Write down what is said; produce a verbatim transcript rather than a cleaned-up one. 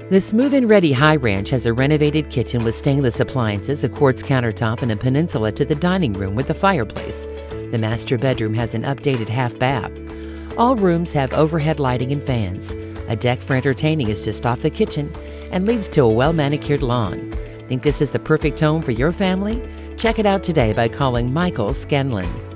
This move-in ready high ranch has a renovated kitchen with stainless appliances, a quartz countertop, and a peninsula to the dining room with a fireplace. The master bedroom has an updated half bath. All rooms have overhead lighting and fans. A deck for entertaining is just off the kitchen and leads to a well-manicured lawn. Think this is the perfect home for your family? Check it out today by calling Michael Scanlon.